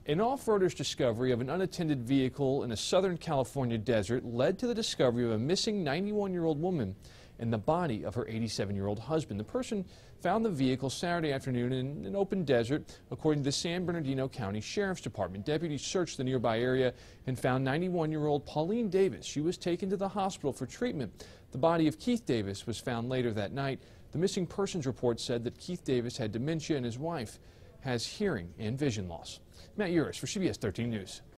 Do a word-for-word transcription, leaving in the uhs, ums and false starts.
An off-roader's discovery of an unattended vehicle in a Southern California desert led to the discovery of a missing ninety-one-year-old woman and the body of her eighty-seven-year-old husband. The person found the vehicle Saturday afternoon in an open desert, according to the San Bernardino County Sheriff's Department. Deputies searched the nearby area and found ninety-one-year-old Pauline Davis. She was taken to the hospital for treatment. The body of Keith Davis was found later that night. The missing persons report said that Keith Davis had dementia and his wife has hearing and vision loss. Matt Yurus for C B S thirteen News.